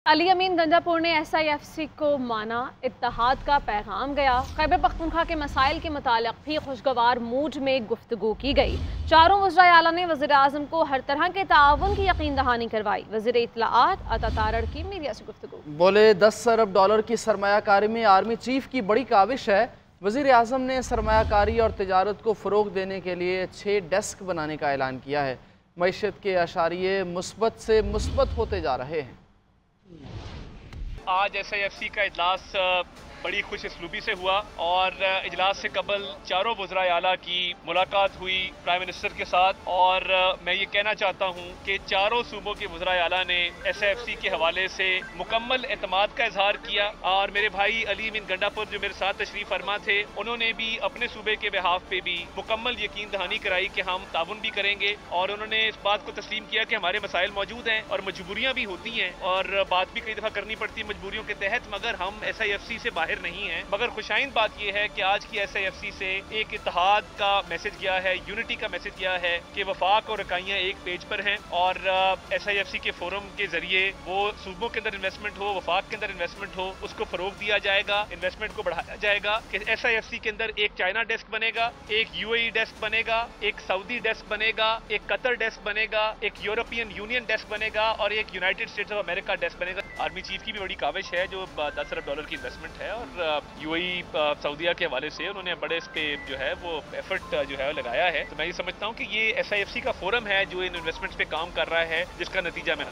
अली अमीन गंजापुर ने SIFC को माना, इत्तेहाद का पैगाम गया। खैबर पख्तूनख्वा के मसाइल के मुतालिक भी खुशगवार मूड में गुफ्तगू की गई। चारों वज़राए आला ने वज़ीर आज़म को हर तरह के ताउन की यकीन दहानी करवाई। वज़ीर इत्तलाआत अता तारड़ की मीडिया से गुफ्तगू बोले, $10 अरब की सरमायाकारी में आर्मी चीफ की बड़ी काविश है। वज़ीर आज़म ने सरमायाकारी और तिजारत को फ़रोग देने के लिए 6 डेस्क बनाने का ऐलान किया है। मईशत के अशारिये मुस्बत से मुस्बत होते जा रहे हैं। आज SIFC का इजलास बड़ी खुश इसलूबी से हुआ और इजलास से कबल चारों वज़राए आला की मुलाकात हुई प्राइम मिनिस्टर के साथ। और मैं ये कहना चाहता हूँ कि चारों सूबों के वज़राए आला ने SIFC के हवाले से मुकम्मल एतमाद का इजहार किया। और मेरे भाई अली अमीन गंडापुर जो मेरे साथ तशरीफ फरमा थे, उन्होंने भी अपने सूबे के बिहाफ पे भी मुकम्मल यकीन दहानी कराई कि हम ताउन भी करेंगे। और उन्होंने इस बात को तस्लीम किया कि हमारे मसाइल मौजूद हैं और मजबूरियाँ भी होती हैं और बात भी कई दफ़ा करनी पड़ती है मजबूरियों के तहत, मगर हम SIFC से बाहर नहीं है। मगर खुशाइन बात यह है कि आज की SIFC से एक इत्तेहाद का मैसेज गया है, यूनिटी का मैसेज गया है कि वफाक और इकाइयां एक पेज पर हैं। और SIFC के फोरम के जरिए वो सूबों के अंदर इन्वेस्टमेंट हो, वफाक के अंदर इन्वेस्टमेंट हो, उसको फरोग दिया जाएगा, इन्वेस्टमेंट को बढ़ाया जाएगा। कि SIFC के अंदर एक चाइना डेस्क बनेगा, एक UAE डेस्क बनेगा, एक सऊदी डेस्क बनेगा, एक कतर डेस्क बनेगा, एक यूरोपियन यूनियन डेस्क बनेगा और एक United States of America desk बनेगा। आर्मी चीफ की भी बड़ी काविश है जो $10 अरब की इन्वेस्टमेंट है और UAE सऊदीया के हवाले से उन्होंने बड़े इस पे जो है वो एफर्ट जो है लगाया है। तो मैं ये समझता हूँ कि ये SIFC का फोरम है जो इन इन्वेस्टमेंट्स पे काम कर रहा है, जिसका नतीजा मैं